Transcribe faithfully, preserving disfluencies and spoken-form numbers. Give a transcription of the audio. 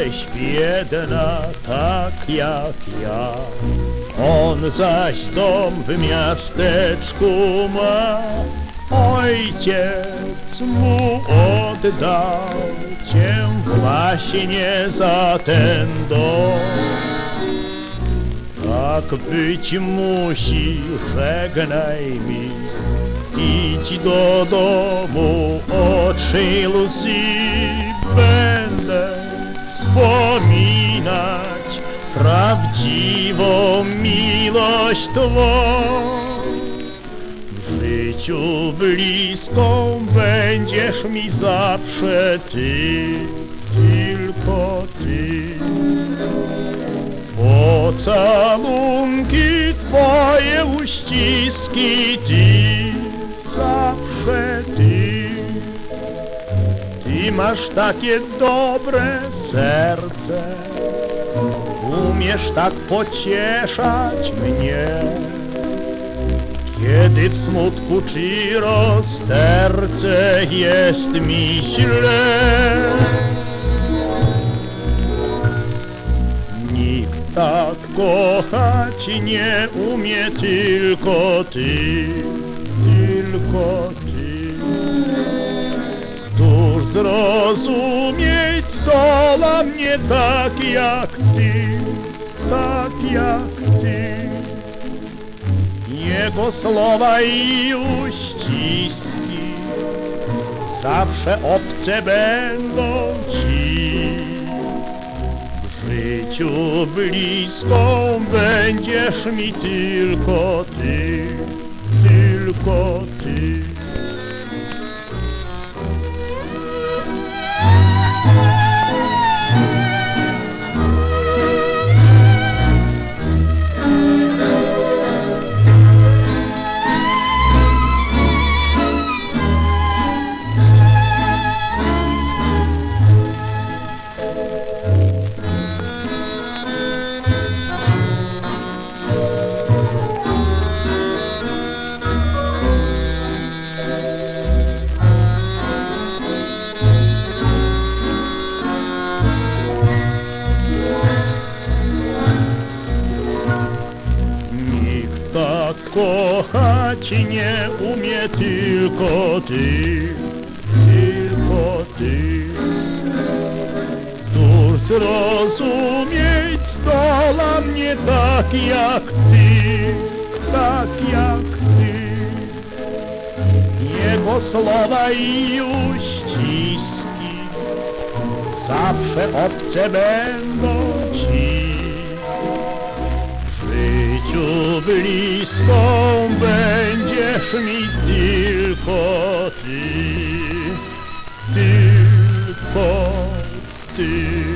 jesteś biedna, tak jak ja. On zaś dom w miasteczku ma, ojciec mu oddał cię właśnie za ten dom. Tak być musi, żegnaj mi, idź do domu, oczy łzy. Będę wspominać prawdziwą miłość Twą. W życiu bliską będziesz mi zawsze Ty, tylko Ty. Pocałunki Twoje, uściski Ty, zawsze Ty. Ty masz takie dobre serce, umiesz tak pocieszać mnie, kiedy w smutku czy rozterce jest mi źle. Nikt tak kochać nie umie, tylko Ty, tylko Ty. Któż zrozumieć zdoła mnie tak jak Ty, tak jak Ty. Jego słowa i uściski zawsze obce będą Ci. W życiu bliską będziesz mi tylko Ty, tylko Ty. Kochać nie umie, tylko Ty, tylko Ty. Któż zrozumieć zdoła mnie tak jak Ty, tak jak Ty. Jego słowa i uściski zawsze obce będą Ci. W życiu bliską będziesz mi tylko Ty, tylko Ty.